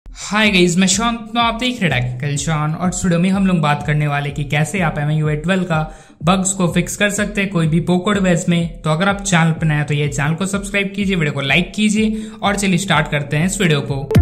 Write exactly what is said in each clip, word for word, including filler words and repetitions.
Hi guys, मैं Shawn, तो आप देख रहे हैं टेक्निकल शॉन। और इस वीडियो में हम लोग बात करने वाले कि कैसे आप M I U I twelve का बग्स को फिक्स कर सकते हैं कोई भी पोको डिवाइस में। तो अगर आप चैनल पर नए हैं तो ये चैनल को सब्सक्राइब कीजिए, वीडियो को लाइक कीजिए और चलिए स्टार्ट करते हैं इस वीडियो को।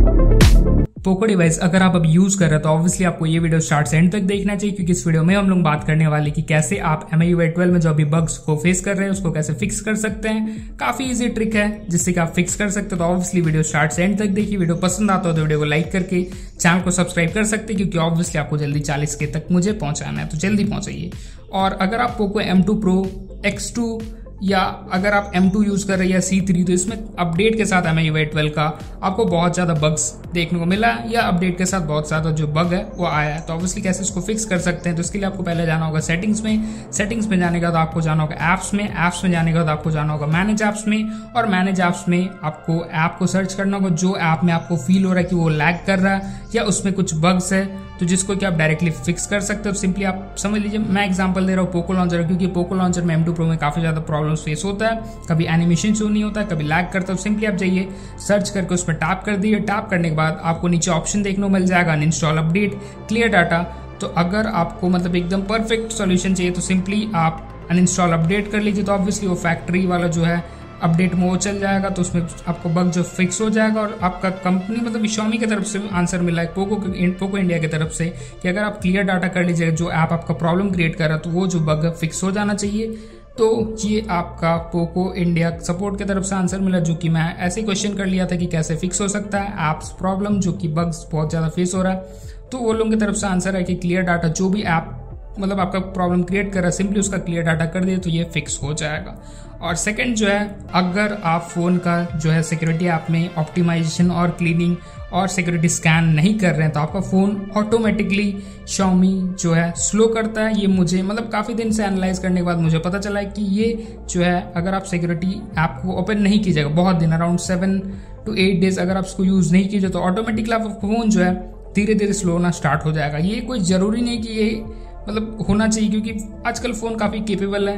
पोको डिवाइस अगर आप अब यूज कर रहे हैं तो ऑब्वियसली आपको ये वीडियो स्टार्ट से एंड तक देखना चाहिए, क्योंकि इस वीडियो में हम लोग बात करने वाले कि कैसे आप M I U I twelve में जो अभी बग्स को फेस कर रहे हैं उसको कैसे फिक्स कर सकते हैं। काफी इजी ट्रिक है जिससे कि आप फिक्स कर सकते हो। तो ऑब्वियसली वीडियो स्टार्ट से एंड तक देखिए। वीडियो पसंद आता हो तो वीडियो को लाइक करके चैनल को सब्सक्राइब कर सकते हैं, क्योंकि ऑब्वियसली आपको जल्दी चालीस के तक मुझे पहुंचाना है, तो जल्दी पहुंचाइए। और अगर आप Poco M two Pro, X two या अगर आप एम टू यूज कर रहे हैं या सी थ्री, तो इसमें अपडेट के साथ M I U I twelve का आपको बहुत ज्यादा बग्स देखने को मिला है, या अपडेट के साथ बहुत ज्यादा जो बग है वो आया है। तो ऑब्वियसली कैसे इसको फिक्स कर सकते हैं, तो इसके लिए आपको पहले जाना होगा सेटिंग्स में। सेटिंग्स में जाने के बाद आपको जाना होगा एप्स में। एप्स में जाने के बाद आपको जाना होगा मैनेज एप्स में। और मैनेज एप्स में आपको ऐप को सर्च करना होगा जो ऐप में आपको फील हो रहा है कि वो लैग कर रहा है या उसमें कुछ बग्स है, तो जिसको कि आप डायरेक्टली फिक्स कर सकते हो। सिंपली आप समझ लीजिए, मैं एग्जांपल दे रहा हूँ पोको लॉन्चर, क्योंकि पोको लॉन्चर में एम टू प्रो में काफी ज्यादा प्रॉब्लम्स फेस होता है। कभी एनिमेशन शो नहीं होता है, कभी लैग करता है। सिंपली आप जाइए, सर्च करके उस पर टैप कर दिए। टैप करने के बाद आपको नीचे ऑप्शन देखने को मिल जाएगा अनइंस्टॉल अपडेट क्लियर डाटा। तो अगर आपको मतलब एकदम परफेक्ट सॉल्यूशन चाहिए तो सिंपली आप अनइंस्टॉल अपडेट कर लीजिए। तो ऑब्वियसली वो फैक्ट्री वाला जो है अपडेट में वो चल जाएगा, तो उसमें आपको बग जो फिक्स हो जाएगा। और आपका कंपनी मतलब Xiaomi की तरफ से आंसर मिला है पोको पोको इंडिया की तरफ से कि अगर आप क्लियर डाटा कर लीजिएगा जो ऐप आपका प्रॉब्लम क्रिएट कर रहा है, तो वो जो बग फिक्स हो जाना चाहिए। तो ये आपका पोको इंडिया सपोर्ट की तरफ से आंसर मिला, जो कि मैं ऐसे क्वेश्चन कर लिया था कि कैसे फिक्स हो सकता है एप्स प्रॉब्लम जो कि बग्स बहुत ज़्यादा फेस हो रहा है। तो वो लोगों की तरफ से आंसर है कि क्लियर डाटा जो भी ऐप मतलब आपका प्रॉब्लम क्रिएट कर रहा है, सिंपली उसका क्लियर डाटा कर दिए तो ये फिक्स हो जाएगा। और सेकंड जो है, अगर आप फोन का जो है सिक्योरिटी ऐप में ऑप्टिमाइजेशन और क्लीनिंग और सिक्योरिटी स्कैन नहीं कर रहे हैं, तो आपका फोन ऑटोमेटिकली Xiaomi जो है स्लो करता है। ये मुझे मतलब काफी दिन से एनालाइज करने के बाद मुझे पता चला है कि ये जो है अगर आप सिक्योरिटी ऐप को ओपन नहीं कीजिएगा बहुत दिन, around seven two eight days अगर आप इसको यूज नहीं कीजिए, तो ऑटोमेटिकली आपका फोन जो है धीरे धीरे स्लो होना स्टार्ट हो जाएगा। ये कोई जरूरी नहीं कि ये मतलब होना चाहिए, क्योंकि आजकल फोन काफी केपेबल है।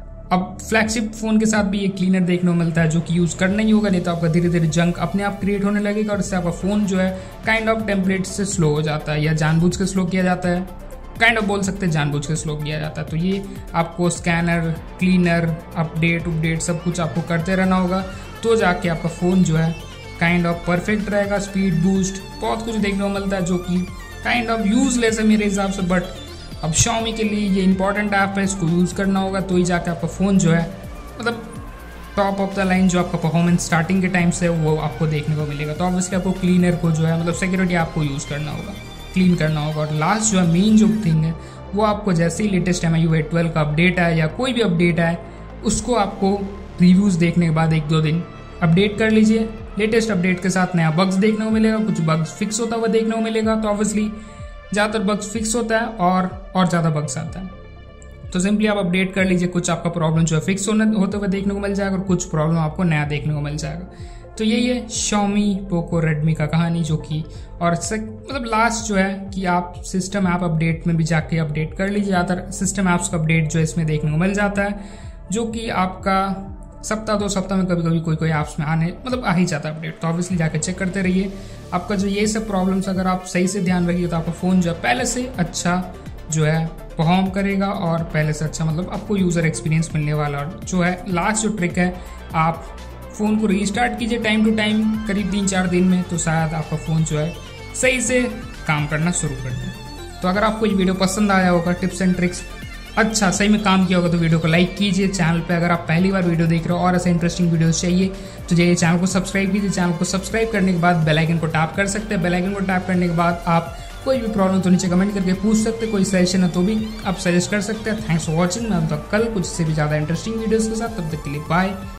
अब फ्लैगशिप फोन के साथ भी ये क्लीनर देखने को मिलता है जो कि यूज करना ही होगा, नहीं तो आपका धीरे धीरे जंक अपने आप क्रिएट होने लगेगा और इससे आपका फोन जो है काइंड ऑफ टेम्पलेट से स्लो हो जाता है, या जानबूझ के स्लो किया जाता है। काइंड ऑफ बोल सकते हैं जानबूझ के स्लो किया जाता है। तो ये आपको स्कैनर, क्लीनर, अपडेट अपडेट सब कुछ आपको करते रहना होगा, तो जाके आपका फोन जो है काइंड ऑफ परफेक्ट रहेगा। स्पीड बूस्ट बहुत कुछ देखने को मिलता है जो कि काइंड ऑफ यूजलेस है मेरे हिसाब से, बट अब Xiaomi के लिए ये इंपॉर्टेंट ऐप है, इसको यूज करना होगा तो ही जाके आपका फोन जो है मतलब टॉप ऑफ द लाइन जो आपका परफॉर्मेंस स्टार्टिंग के टाइम से वो आपको देखने को मिलेगा। तो ऑब्वियसली आपको क्लीनर को जो है मतलब सिक्योरिटी ऐप को यूज करना होगा, क्लीन करना होगा। और लास्ट जो है मेन जो थिंग है वो आपको जैसे ही latest M I U I twelve का अपडेट है या कोई भी अपडेट है, उसको आपको रिव्यूज देखने के बाद एक दो दिन अपडेट कर लीजिए। लेटेस्ट अपडेट के साथ नया बग्स देखने को मिलेगा, कुछ बग्स फिक्स होता हुआ देखने को मिलेगा। तो ऑब्वियसली ज़्यादातर बग्स फिक्स होता है और और ज़्यादा बग्स आता है। तो सिंपली आप अपडेट कर लीजिए, कुछ आपका प्रॉब्लम जो है फिक्स होने होते हुए देखने को मिल जाएगा और कुछ प्रॉब्लम आपको नया देखने को मिल जाएगा। तो यही है Xiaomi, पोको, रेडमी का कहानी, जो कि और मतलब लास्ट जो है कि आप सिस्टम ऐप अपडेट में भी जाके अपडेट कर लीजिए। ज़्यादातर सिस्टम ऐप्स का अपडेट जो है इसमें देखने को मिल जाता है, जो कि आपका सप्ताह दो सप्ताह में कभी कभी कोई कोई ऐप्स में आने मतलब आ ही जाता है अपडेट। तो ऑब्वियसली जाकर चेक करते रहिए। आपका जो ये सब प्रॉब्लम्स अगर आप सही से ध्यान रखिए तो आपका फ़ोन जो है पहले से अच्छा जो है परफॉर्म करेगा और पहले से अच्छा मतलब आपको यूज़र एक्सपीरियंस मिलने वाला। और जो है लास्ट जो ट्रिक है, आप फ़ोन को रीस्टार्ट कीजिए टाइम टू टाइम, करीब तीन चार दिन में, तो शायद आपका फ़ोन जो है सही से काम करना शुरू कर दे। तो अगर आपको ये वीडियो पसंद आया होगा, टिप्स एंड ट्रिक्स अच्छा सही में काम किया होगा, तो वीडियो को लाइक कीजिए। चैनल पे अगर आप पहली बार वीडियो देख रहे हो और ऐसे इंटरेस्टिंग वीडियोस चाहिए तो जाइए चैनल को सब्सक्राइब कीजिए। चैनल को सब्सक्राइब करने के बाद बेल आइकन को टैप कर सकते हैं। बेल आइकन को टैप करने के बाद आप कोई भी प्रॉब्लम तो नीचे कमेंट करके पूछ सकते हैं, कोई सजेशन है तो भी आप सजेस्ट कर सकते हैं। Thanks for watching. मैं अब तक कल कुछ से भी ज़्यादा इंटरेस्टिंग वीडियोज़ के साथ, तब तक के लिए बाय।